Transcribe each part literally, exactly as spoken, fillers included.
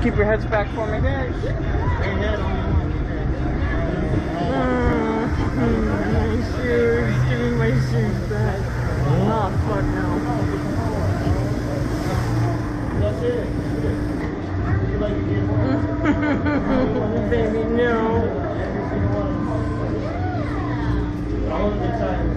keep your heads back for me, guys. My shoes. Give me my shoes back. Oh, fuck no. That's it. You like to get one? Baby, no. All of the time.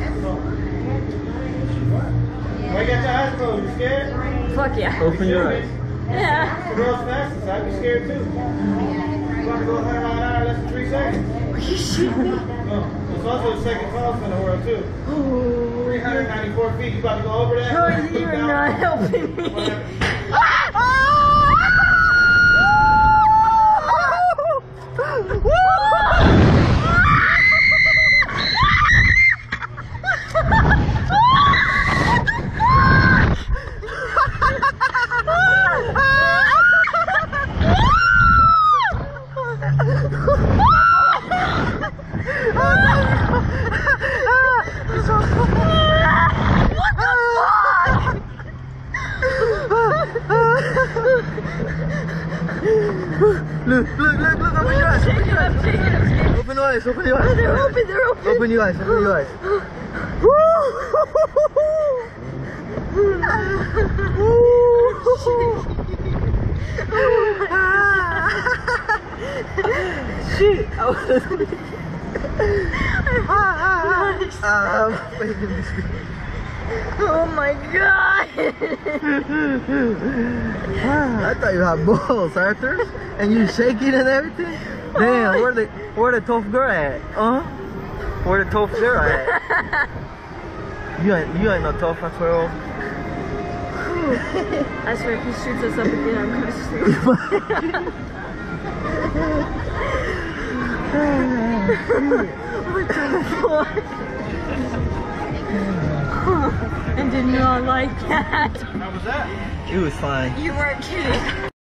Why you got your eyes closed? You scared? Fuck yeah. Open your eyes. Yeah. The girl's fastest. I'd be scared too. You want to go one hundred miles an hour in less than three seconds? Are you shitting me? No. It's also the second fastest in the world too. Oh, three hundred ninety-four feet. You about to go over that? no, you're not helping me. Look, look, look, look, open your eyes, open your eyes. Open your eyes, open your eyes. They're open, they're open. Open your eyes, open your eyes. Shit. I'm faking this video. Oh my god! I thought you had balls, Arthur, and you shaking and everything. Damn, where the where the tough girl at? Uh huh. Where the tough girl at? You ain't you ain't no tough, I swear. I swear if he shoots us up again, I'm gonna shoot. What the fuck? And did not like that. How was that? It was fine. You weren't kidding.